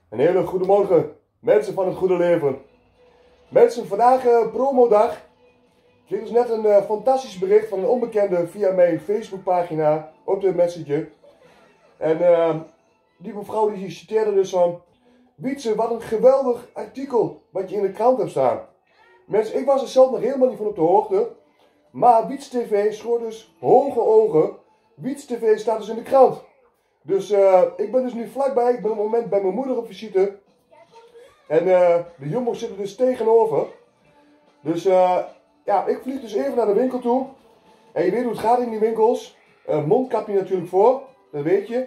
Een hele goede morgen, mensen van het goede leven. Mensen, vandaag promodag. Ik kreeg dus net een fantastisch bericht van een onbekende via mijn Facebookpagina op de Messenger. En die mevrouw die citeerde dus van: Wietse, wat een geweldig artikel wat je in de krant hebt staan. Mensen, ik was er zelf nog helemaal niet van op de hoogte. Maar Wiets TV schoort dus hoge ogen. Wiets TV staat dus in de krant. Dus ik ben dus nu vlakbij. Ik ben op het moment bij mijn moeder op visite. En de Jumbo zit er dus tegenover. Dus ja, ik vlieg dus even naar de winkel toe. En je weet hoe het gaat in die winkels. Mondkapje natuurlijk voor. Dat weet je.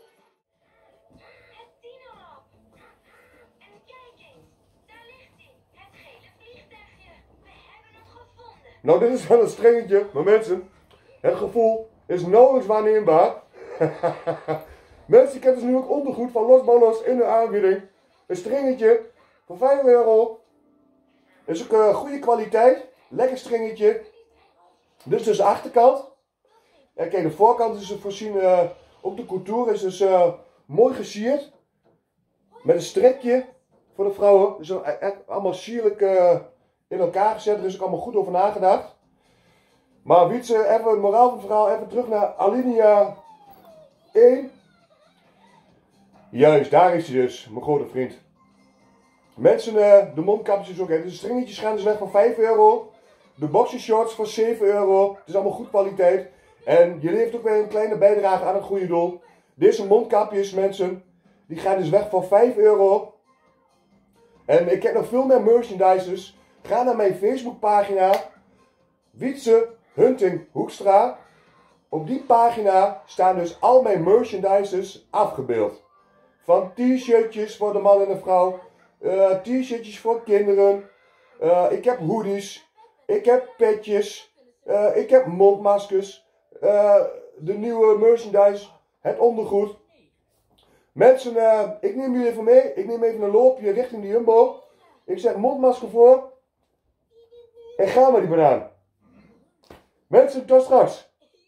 Nou, dit is wel een strengetje, maar mensen, het gevoel is nauwelijks waarneembaar. Mensen, ik heb dus nu ook ondergoed van Los Ballos in de aanbieding. Een strengetje voor €5. Is ook goede kwaliteit, lekker strengetje. Dit is dus de achterkant. En kijk, de voorkant is voorzien, ook de couture is dus mooi gesierd. Met een strekje voor de vrouwen. Dus allemaal sierlijk in elkaar gezet. Er is ook allemaal goed over nagedacht. Maar Wietse, even het moraal van het verhaal. Even terug naar alinea 1. Juist, daar is hij dus, mijn grote vriend. Mensen, de mondkapjes ook. De stringetjes gaan dus weg van €5. De boxershorts voor €7. Het is allemaal goed kwaliteit. En je levert ook weer een kleine bijdrage aan het goede doel. Deze mondkapjes, mensen, die gaan dus weg voor €5. En ik heb nog veel meer merchandises. Ga naar mijn Facebookpagina, Wietse Hunting Hoekstra. Op die pagina staan dus al mijn merchandises afgebeeld. Van t-shirtjes voor de man en de vrouw, t-shirtjes voor kinderen, ik heb hoodies, ik heb petjes, ik heb mondmaskers, de nieuwe merchandise, het ondergoed. Mensen, ik neem jullie even mee, ik neem even een loopje richting de Jumbo. Ik zeg mondmasker voor. En gaan we die banaan. Mensen, tot straks.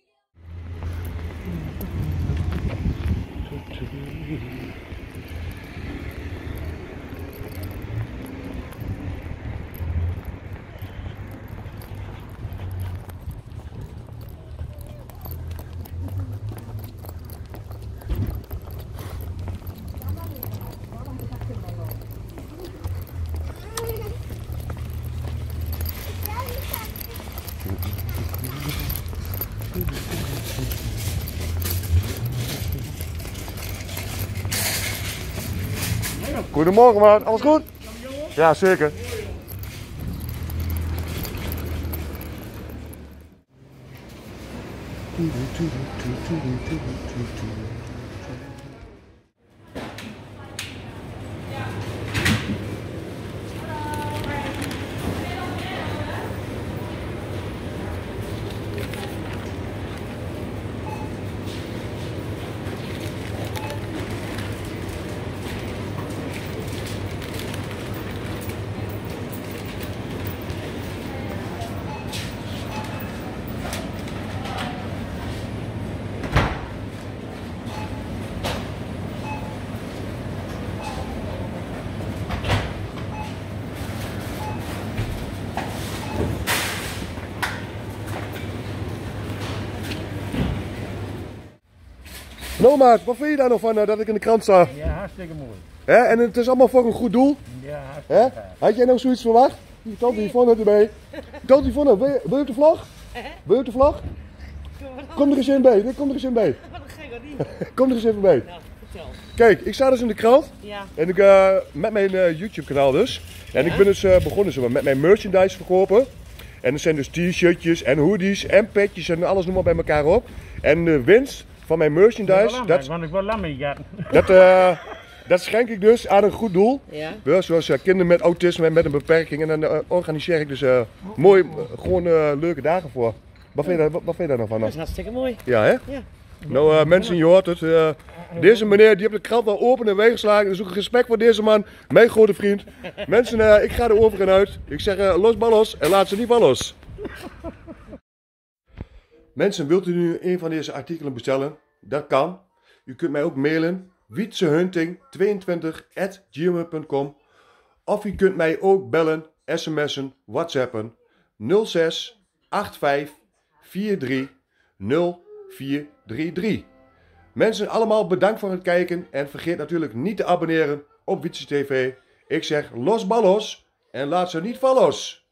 Goedemorgen man, alles goed? Ja, zeker. Nou maat, wat vind je daar nog van dat ik in de krant sta? Ja, hartstikke mooi. Hè? En het is allemaal voor een goed doel. Ja, hartstikke gaaf. Had jij nou zoiets verwacht? Die tante Yvonne erbij. Tante Yvonne, wil je op de vlog? Wil je op de vlog? Kom er eens in bij, kom er eens in bij. Wat een gekke. Kom er eens even bij. Nou, vertel. Kijk, ik sta dus in de krant. Ja. En ik, met mijn YouTube kanaal dus. En ik ben dus begonnen met mijn merchandise verkopen. En er zijn dus t-shirtjes en hoodies en petjes en alles noem maar bij elkaar op. En de winst van mijn merchandise, want ik wil lammen jatten. Dat schenk ik dus aan een goed doel. Ja. Zoals kinderen met autisme en met een beperking. En dan organiseer ik dus mooi, gewoon leuke dagen voor. Wat vind je daar nog van? Dat is hartstikke mooi. Ja, hè? Ja. Nou, mensen, je hoort het. Deze meneer die heeft de krant al open en weggeslagen. Dus ook een respect voor deze man, mijn grote vriend. Mensen, ik ga er over en uit. Ik zeg los ballos en laat ze niet van los. Mensen, wilt u nu een van deze artikelen bestellen? Dat kan. U kunt mij ook mailen. wietsehunting22@gmail.com. Of je kunt mij ook bellen, sms'en, whatsappen 06 85 43 0433. Mensen, allemaal bedankt voor het kijken en vergeet natuurlijk niet te abonneren op Wietse TV. Ik zeg los ballos en laat ze niet vallen los.